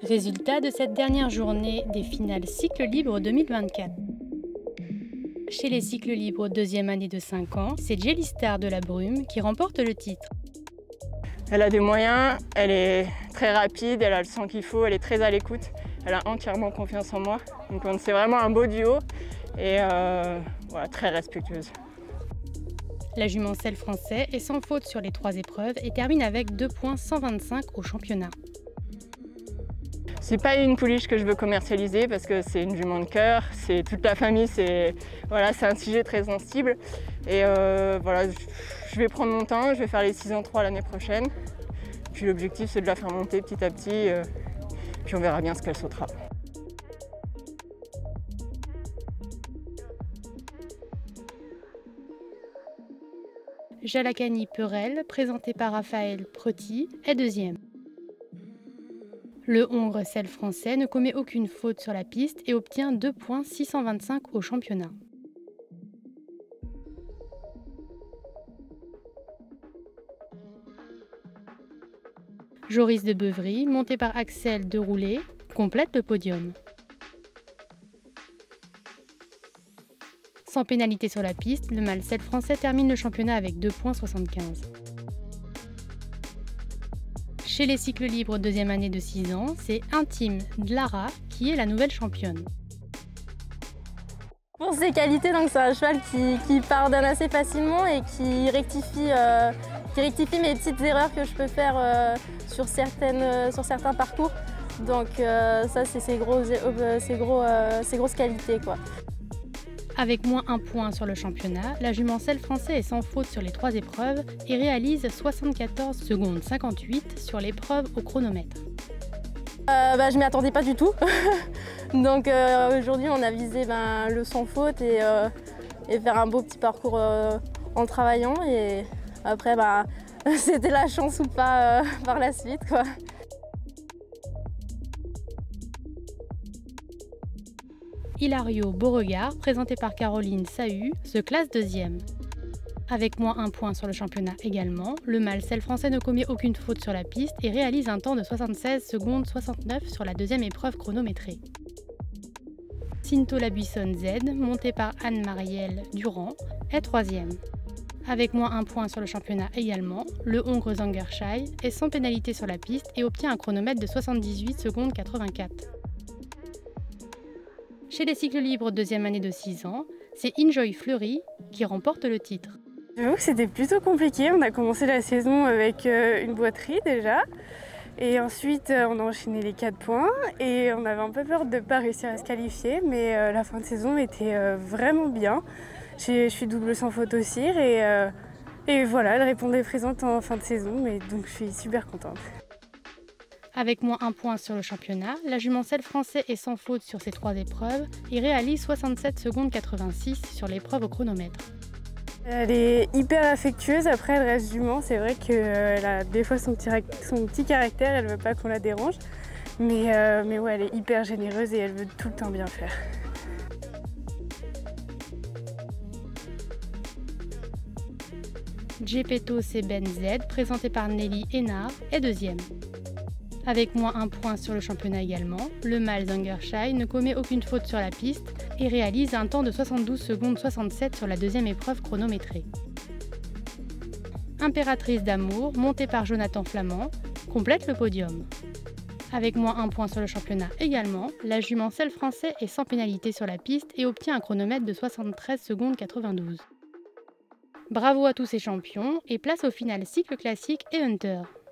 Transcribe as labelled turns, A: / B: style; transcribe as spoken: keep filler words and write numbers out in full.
A: Résultat de cette dernière journée des finales cycle libre deux mille vingt-quatre. Chez les cycles libres deuxième année de cinq ans, c'est Jelly Star de la Brume qui remporte le titre.
B: Elle a des moyens, elle est très rapide, elle a le sang qu'il faut, elle est très à l'écoute, elle a entièrement confiance en moi. Donc c'est vraiment un beau duo et euh, voilà, très respectueuse.
A: La jument Selle français est sans faute sur les trois épreuves et termine avec deux points cent vingt-cinq au championnat.
B: C'est pas une pouliche que je veux commercialiser parce que c'est une jument de cœur, c'est toute la famille, c'est voilà, c'est un sujet très sensible. Et euh, voilà, je vais prendre mon temps, je vais faire les six ans trois l'année prochaine. Puis l'objectif c'est de la faire monter petit à petit, euh, puis on verra bien ce qu'elle sautera.
A: Jalakani Perel, présenté par Raphaël Preti, est deuxième. Le Hongre Selle français ne commet aucune faute sur la piste et obtient deux points six cent vingt-cinq au championnat. Joris de Beuvry, monté par Axel Deroulet, complète le podium. Sans pénalité sur la piste, le mâle Selle français termine le championnat avec deux points soixante-quinze. Chez les cycles libres deuxième année de six ans, c'est Intime Dlara qui est la nouvelle championne.
C: Pour ses qualités, c'est un cheval qui, qui pardonne assez facilement et qui rectifie, euh, qui rectifie mes petites erreurs que je peux faire euh, sur, certaines, euh, sur certains parcours. Donc euh, ça, c'est ses, gros, euh, ses, gros, euh, ses grosses qualités, quoi.
A: Avec moins un point sur le championnat, la jument Selle français est sans faute sur les trois épreuves et réalise soixante-quatorze secondes cinquante-huit sur l'épreuve au chronomètre.
C: Euh, bah, je ne m'y attendais pas du tout. Donc euh, aujourd'hui, on a visé ben, le sans faute et, euh, et faire un beau petit parcours euh, en travaillant. Et après, bah, c'était la chance ou pas euh, par la suite, quoi.
A: Hilario Beauregard, présenté par Caroline Sahu, se classe deuxième. Avec moins un point sur le championnat également, le mâle Selle français ne commet aucune faute sur la piste et réalise un temps de soixante-seize secondes soixante-neuf sur la deuxième épreuve chronométrée. Cinto la Buissonne Z, monté par Anne-Marielle Durand, est troisième. Avec moins un point sur le championnat également, le Hongre Zangershai est sans pénalité sur la piste et obtient un chronomètre de soixante-dix-huit secondes quatre-vingt-quatre. Chez les cycles libres deuxième année de six ans, c'est Enjoy Fleury qui remporte le titre.
D: J'avoue que c'était plutôt compliqué. On a commencé la saison avec une boiterie déjà. Et ensuite, on a enchaîné les quatre points. Et on avait un peu peur de ne pas réussir à se qualifier. Mais la fin de saison était vraiment bien. Je suis double sans faute aussi. Et, et voilà, elle répondait présente en fin de saison. Mais donc je suis super contente.
A: Avec moins un point sur le championnat, la jument Selle français est sans faute sur ses trois épreuves et réalise soixante-sept secondes quatre-vingt-six sur l'épreuve au chronomètre.
D: Elle est hyper affectueuse, après elle reste jument, c'est vrai qu'elle a des fois son petit, son petit caractère, elle veut pas qu'on la dérange. Mais, euh, mais ouais, elle est hyper généreuse et elle veut tout le temps bien faire.
A: Gepetto Seben Z, présenté par Nelly Hénard, est deuxième. Avec moins un point sur le championnat également, le mâle Zangershai ne commet aucune faute sur la piste et réalise un temps de soixante-douze secondes soixante-sept sur la deuxième épreuve chronométrée. Impératrice d'amour, montée par Jonathan Flamand, complète le podium. Avec moins un point sur le championnat également, la jument Selle français est sans pénalité sur la piste et obtient un chronomètre de soixante-treize secondes quatre-vingt-douze. Bravo à tous ces champions et place au final cycle classique et Hunter.